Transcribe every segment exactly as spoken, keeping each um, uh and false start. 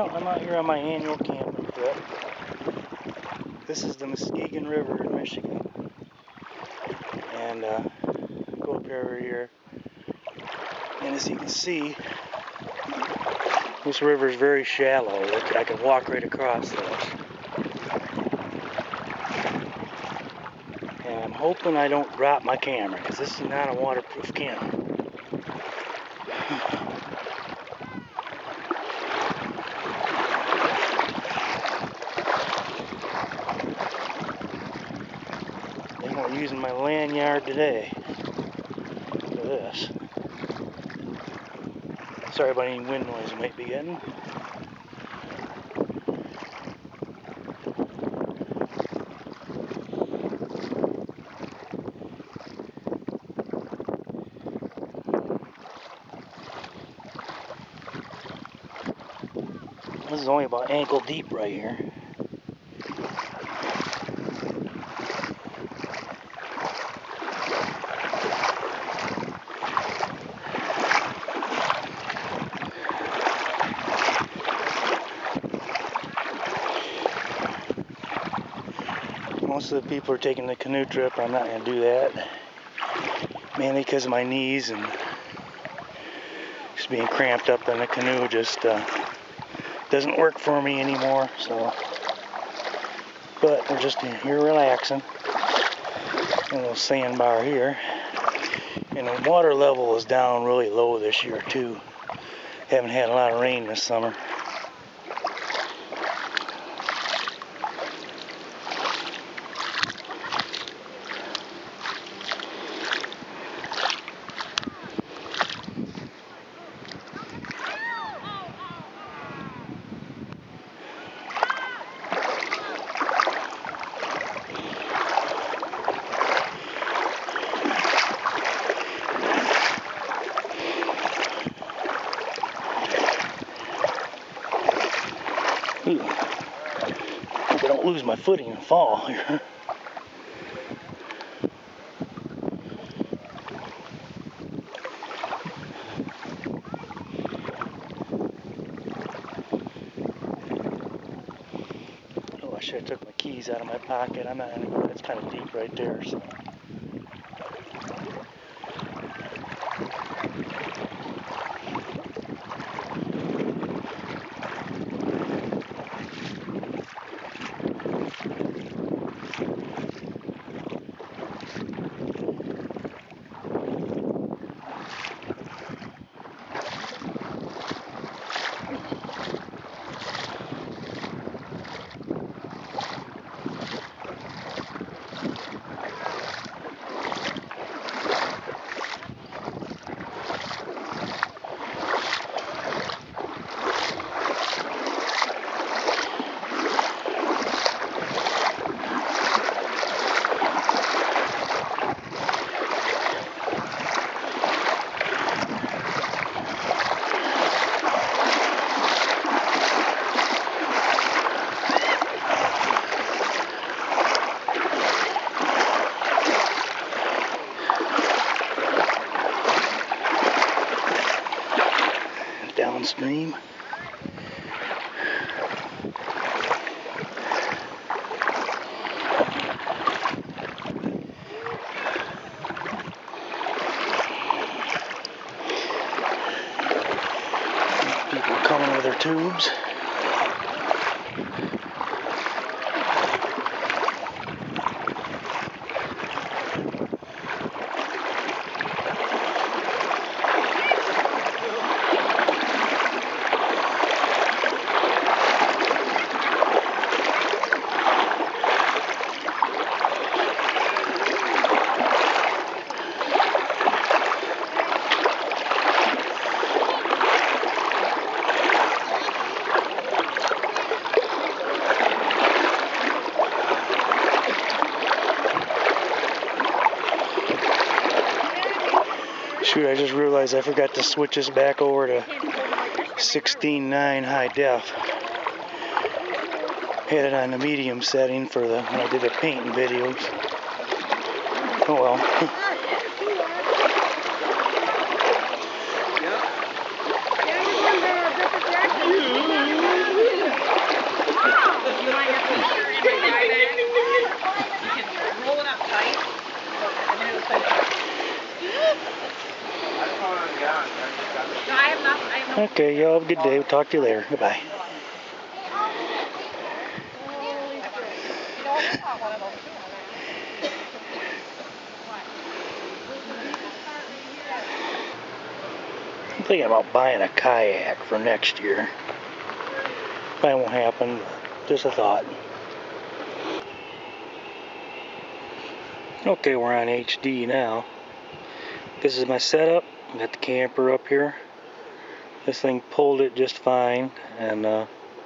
I'm out here on my annual camping trip. This is the Muskegon River in Michigan. And uh, go up over here. And as you can see, this river is very shallow. I can walk right across this. And I'm hoping I don't drop my camera, because this is not a waterproof camera. I'm using my lanyard today for this. Sorry about any wind noise you might be getting. This is only about ankle deep right here. Most of the people are taking the canoe trip. I'm not going to do that. Mainly because of my knees and just being cramped up in the canoe just uh, doesn't work for me anymore. So, but we're just here relaxing. A little sandbar here. And the water level is down really low this year too. Haven't had a lot of rain this summer. Ooh. Hope I don't lose my footing and fall here. Oh, I should have took my keys out of my pocket. I'm not gonna, it's kind of deep right there, so. Downstream. People coming with their tubes. Shoot, I just realized I forgot to switch this back over to sixteen nine high def. Had it on the medium setting for the when I did the painting videos. Oh well. Okay, y'all have a good day. We'll talk to you later. Goodbye. I'm thinking about buying a kayak for next year. Probably won't happen, but just a thought. Okay, we're on H D now. This is my setup. I got the camper up here. This thing pulled it just fine, and uh,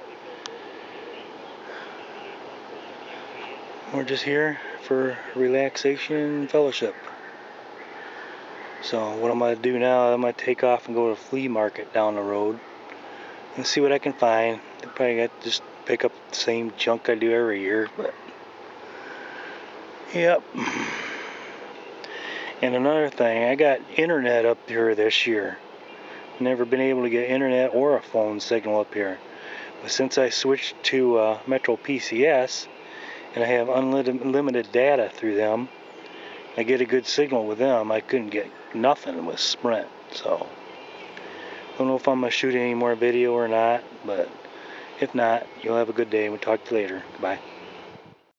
we're just here for relaxation and fellowship. So what I'm going to do now, I'm going to take off and go to a flea market down the road and see what I can find. I probably got to just pick up the same junk I do every year, but yep. And another thing, I got internet up here this year. Never been able to get internet or a phone signal up here. But since I switched to uh, Metro P C S and I have unlimited data through them, I get a good signal with them. I couldn't get nothing with Sprint. So I don't know if I'm going to shoot any more video or not, but if not, you'll have a good day and we'll talk to you later. Bye.